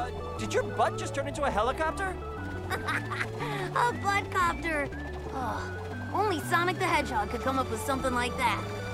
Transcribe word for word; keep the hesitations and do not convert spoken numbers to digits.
Uh, did your butt just turn into a helicopter? A Buttcopter. Oh, only Sonic the Hedgehog could come up with something like that.